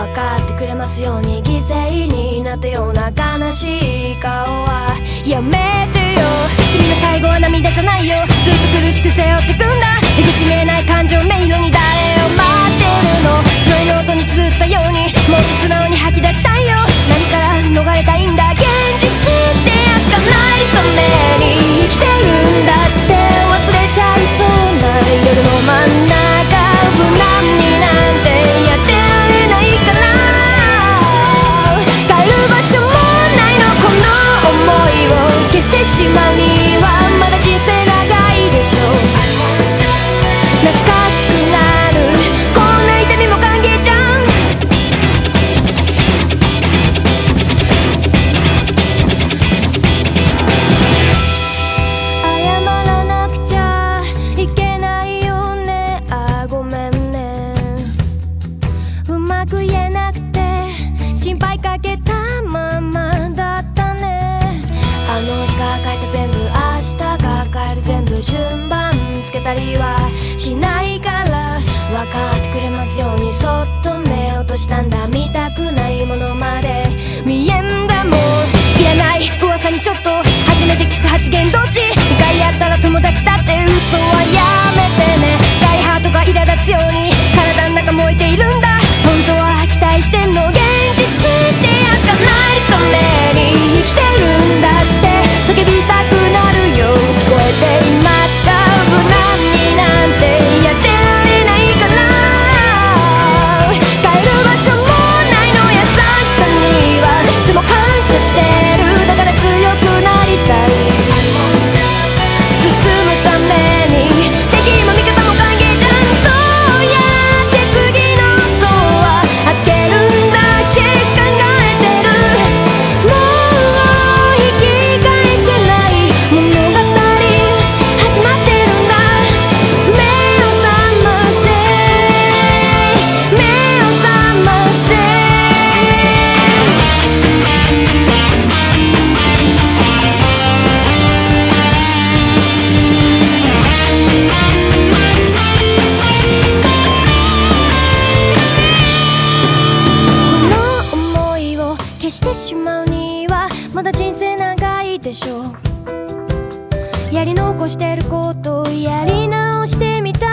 分かってくれますように犠牲になったような悲しい顔はやめてよ。君の最後は涙じゃないよ。ずっと苦しく背負ってくんだ出口見えない感情迷路に誰を待ってるの。白いノートに綴ったようにもっと素直に吐き出したいよ。何から逃れたいんだ。現実ってやつがないために生きてるんだって忘れちゃいそうな夜の真ん中無難になんてやってられないから帰る場所もないの。この想いを消してしまうにはまだ人生長いでしょ。懐かしくなるこんな痛みも歓迎じゃん。謝らなくちゃいけないよね。あ、ごめんね。うまく言えなくて心配かけたままだったね。あの日が書いた全部明日が変える全部順番つけたりはしないから分かってくれますようにそっと目を閉じたんだ。見たくないものまで見えんだもん。いらない噂にちょっと初めて聞く発言どっち向かい合ったら友達だって嘘はやめてね。大ハートが苛立つように体の中燃えているんだ。本当は期待してんの。現実ってやつがないために生きてるんだって叫びたくなるよ。聞こえていますか。無難になんてやってられないから帰る場所もないの。優しさにはいつも感謝してる。だから強くなりたい。進むために敵も味方も歓迎じゃん。どうやって次のドア開けるんだっけ考えてる。もう引き返せない物語始まってるんだ。目を覚ませ目を覚ませ。この想いを消してしまうにはまだ人生長いでしょ。やり残してることをやり直してみた